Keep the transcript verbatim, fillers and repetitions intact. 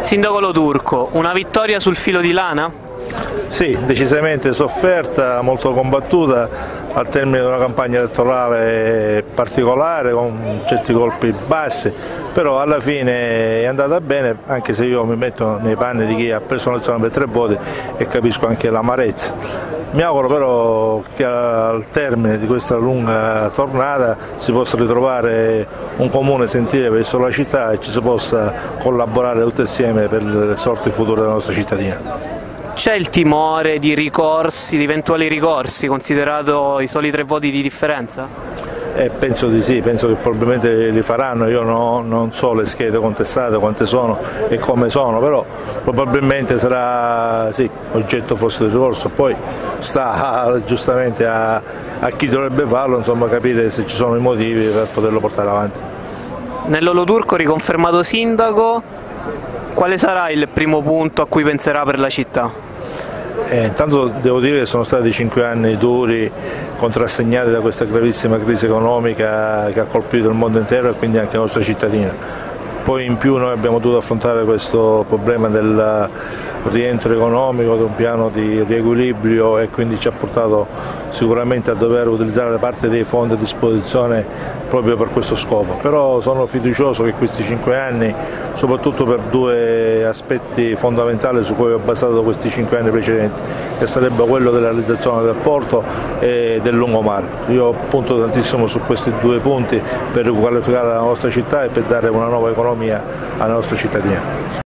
Sindaco Lo Turco, una vittoria sul filo di lana? Sì, decisamente sofferta, molto combattuta al termine di una campagna elettorale particolare con certi colpi bassi, però alla fine è andata bene, anche se io mi metto nei panni di chi ha preso l'elezione per tre voti e capisco anche l'amarezza. Mi auguro però che al termine di questa lunga tornata si possa ritrovare un comune sentire verso la città e ci si possa collaborare tutti insieme per le sorti future della nostra cittadina. C'è il timore di ricorsi, di eventuali ricorsi, considerato i soli tre voti di differenza? Eh, penso di sì, penso che probabilmente li faranno, io no, non so le schede contestate, quante sono e come sono, però probabilmente sarà sì, oggetto forse di ricorso, poi sta giustamente a, a chi dovrebbe farlo, insomma, capire se ci sono i motivi per poterlo portare avanti. Nello Lo Turco riconfermato sindaco, quale sarà il primo punto a cui penserà per la città? Eh, intanto devo dire che sono stati cinque anni duri, contrassegnati da questa gravissima crisi economica che ha colpito il mondo intero e quindi anche la nostra cittadina. Poi in più noi abbiamo dovuto affrontare questo problema del rientro economico, di un piano di riequilibrio e quindi ci ha portato sicuramente a dover utilizzare parte dei fondi a disposizione proprio per questo scopo, però sono fiducioso che questi cinque anni, soprattutto per due aspetti fondamentali su cui ho basato questi cinque anni precedenti, che sarebbe quello della realizzazione del porto e del lungomare. Io punto tantissimo su questi due punti per riqualificare la nostra città e per dare una nuova economia alla nostra cittadina.